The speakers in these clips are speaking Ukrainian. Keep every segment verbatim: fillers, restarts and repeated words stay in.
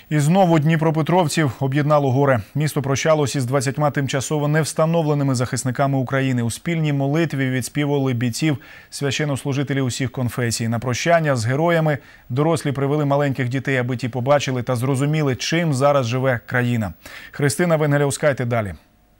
І знову дніпропетровців об'єднало горе. Місто прощалось із двадцятьма тимчасово невстановленими захисниками України. У спільній молитві відспівували бійців священнослужителі усіх конфесій. На прощання з героями дорослі привели маленьких дітей, аби ті побачили та зрозуміли, чим зараз живе країна. Христина Венгеляускайте далі.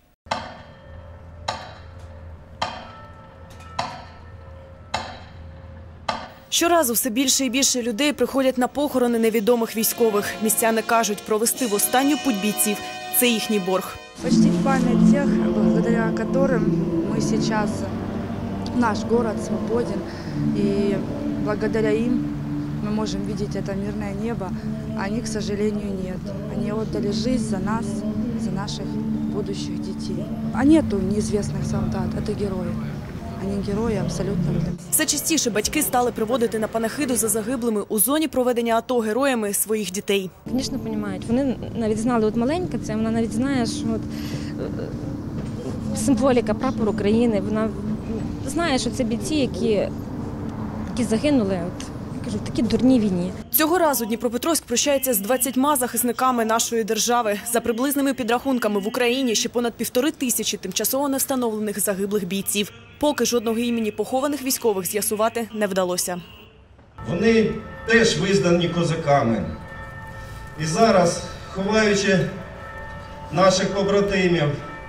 Щоразу все більше і більше людей приходять на похорони невідомих військових. Містяни кажуть, провести в останню путь бійців – це їхній борг. Почтить память тех, благодаря которым мы сейчас, наш город свободен, и благодаря им мы можем видеть это мирное небо. Они, к сожалению, нет. Они отдали жизнь за нас, за наших будущих детей. А нету неизвестных солдат, это герои. Вони герої абсолютно. Все частіше батьки стали приводити на панахиду за загиблими у зоні проведення АТО героями своїх дітей. Звісно, розуміють. Вони навіть знали, от маленька це, вона навіть знає, що от, символіка прапору України, вона знає, що це бійці, які, які загинули от, я кажу, в такій дурній війні. Цього разу Дніпропетровськ прощається з двадцятьма захисниками нашої держави. За приблизними підрахунками в Україні ще понад півтори тисячі тимчасово невстановлених загиблих бійців. Поки жодного імені похованих військових з'ясувати не вдалося. Вони теж визнані козаками. І зараз, ховаючи наших побратимів,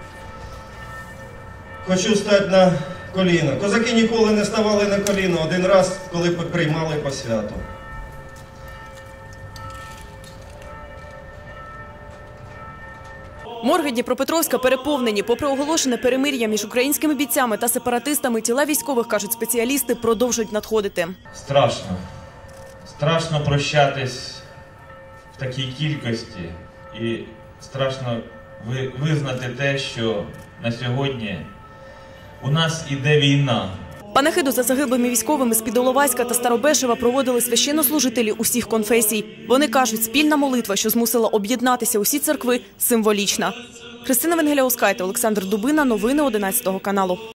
хочу стати на коліна. Козаки ніколи не ставали на коліна, один раз, коли приймали посвяту. Морги Дніпропетровська переповнені. Попри оголошене перемир'я між українськими бійцями та сепаратистами, тіла військових, кажуть спеціалісти, продовжують надходити. Страшно. Страшно прощатись в такій кількості. І страшно визнати те, що на сьогодні у нас іде війна. Панахиду за загиблими військовими з-під Іловайська та Старобешева проводили священнослужителі усіх конфесій. Вони кажуть, спільна молитва, що змусила об'єднатися усі церкви, символічна. Христина Венгеляускайте, Олександр Дубина. Новини одинадцятого каналу.